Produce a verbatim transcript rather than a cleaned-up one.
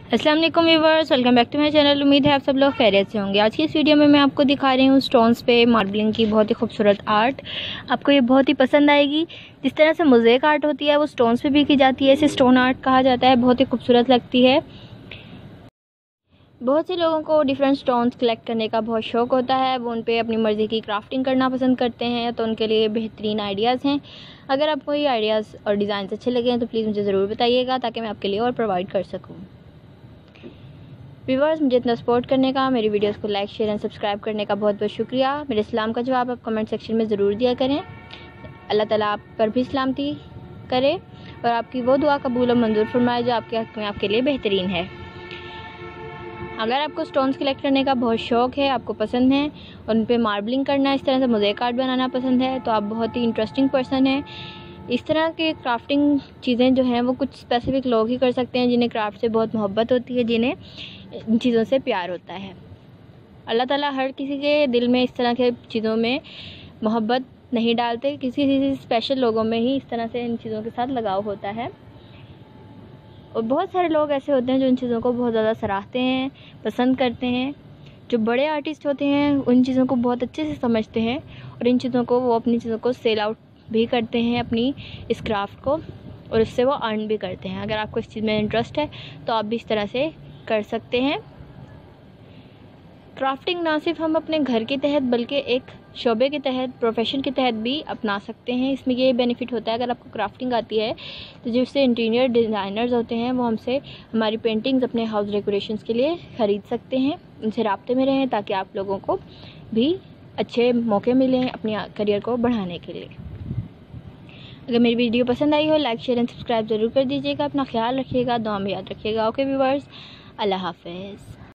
अस्सलाम वालेकुम viewers, welcome back to my channel. उम्मीद है आप सब लोग खैरियत से होंगे। आज की इस वीडियो में मैं आपको दिखा रही हूँ स्टोन्स पे मार्बलिंग की बहुत ही खूबसूरत आर्ट। आपको ये बहुत ही पसंद आएगी। जिस तरह से मोज़ेक आर्ट होती है वो स्टोन्स पे भी की जाती है, इसे स्टोन आर्ट कहा जाता है। बहुत ही खूबसूरत लगती है। बहुत से लोगों को डिफरेंट स्टोन्स कलेक्ट करने का बहुत शौक़ होता है। वो उन पर अपनी मर्ज़ी की क्राफ्टिंग करना पसंद करते हैं, तो उनके लिए बेहतरीन आइडियाज़ हैं। अगर आपको ये आइडियाज़ और डिज़ाइन अच्छे लगे तो प्लीज़ मुझे ज़रूर बताइएगा ताकि मैं आपके लिए और प्रोवाइड कर सकूँ। व्यूअर्स, मुझे इतना सपोर्ट करने का, मेरी वीडियोस को लाइक शेयर एंड सब्सक्राइब करने का बहुत बहुत शुक्रिया। मेरे इस्लाम का जवाब आप कमेंट सेक्शन में ज़रूर दिया करें। अल्लाह ताला आप पर भी सलामती करे और आपकी वो दुआ कबूल और मंजूर फरमाए जो आपके हक़ में आपके लिए बेहतरीन है। अगर आपको स्टोन्स कलेक्ट करने का बहुत शौक़ है, आपको पसंद है, उन पर मार्बलिंग करना, इस तरह से मोज़ेक आर्ट बनाना पसंद है, तो आप बहुत ही इंटरेस्टिंग पर्सन हैं। इस तरह के क्राफ्टिंग चीज़ें जो हैं वो कुछ स्पेसिफ़िक लोग ही कर सकते हैं जिन्हें क्राफ्ट से बहुत मोहब्बत होती है, जिन्हें इन चीज़ों से प्यार होता है। अल्लाह ताला हर किसी के दिल में इस तरह के चीज़ों में मोहब्बत नहीं डालते, किसी किसी स्पेशल लोगों में ही इस तरह से इन चीज़ों के साथ लगाव होता है। और बहुत सारे लोग ऐसे होते हैं जो इन चीज़ों को बहुत ज़्यादा सराहते हैं, पसंद करते हैं। जो बड़े आर्टिस्ट होते हैं उन चीज़ों को बहुत अच्छे से समझते हैं और इन चीज़ों को वो अपनी चीज़ों को सेल आउट भी करते हैं, अपनी इस क्राफ्ट को, और इससे वो अर्न भी करते हैं। अगर आपको इस चीज़ में इंटरेस्ट है तो आप भी इस तरह से कर सकते हैं। क्राफ्टिंग ना सिर्फ हम अपने घर के तहत बल्कि एक शोबे के तहत, प्रोफेशन के तहत भी अपना सकते हैं। इसमें ये बेनिफिट होता है, अगर आपको क्राफ्टिंग आती है तो जिससे इंटीरियर डिज़ाइनर्स होते हैं वो हमसे हमारी पेंटिंग्स अपने हाउस डेकोरेशंस के लिए ख़रीद सकते हैं। उनसे राब्ते में रहें ताकि आप लोगों को भी अच्छे मौके मिलें अपने करियर को बढ़ाने के लिए। अगर मेरी वीडियो पसंद आई हो, लाइक शेयर एंड सब्सक्राइब ज़रूर कर दीजिएगा। अपना ख्याल रखिएगा, दुआ में याद रखिएगा। ओके व्यूअर्स, अल्लाह हाफ़िज़।